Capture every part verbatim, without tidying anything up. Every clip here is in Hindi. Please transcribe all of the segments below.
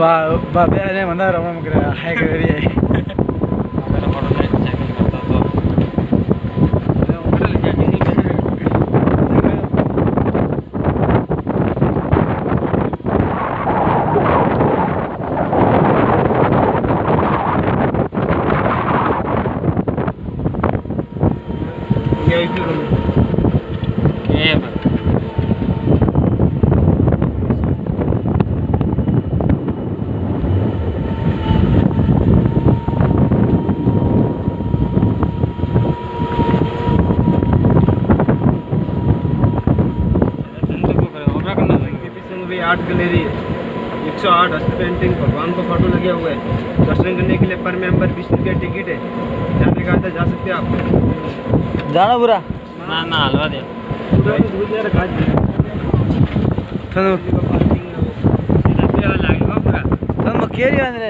बाबे ने भन्दा रमाम गरेर खाएको गरी है मेरो फोटो चेक गर्दा त आर्ट गैलरी एक सौ आठ हस्त पेंटिंग भगवान को फोटो लगे हुए हैं। दर्शन करने के लिए पर मेंबर बीस रुपया टिकट है। जाने का था, जा सकते हैं आप। जाना पूरा ना ना हलवा दे पूरा तो दूर यार काज थनु सीधा लागेगा पूरा थनु केरी ಅಂದ್ರೆ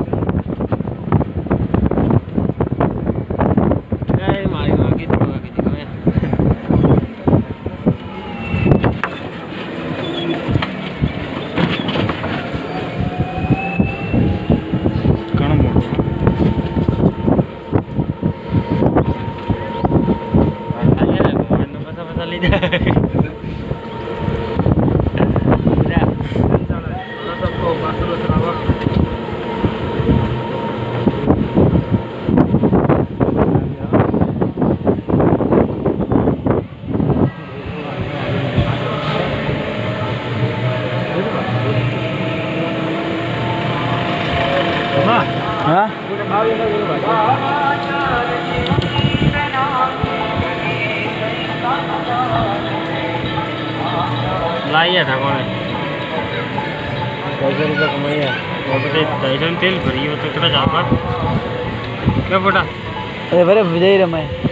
ए मारी मागी तो मागी दिखो मैं हाँ लाइए था कौन ढाई सौ रुपया कमाइए और बेटे ढाई सौ तेल भरी हो तो कितना चाहता क्या बोटा अरे बड़े विजय रमाए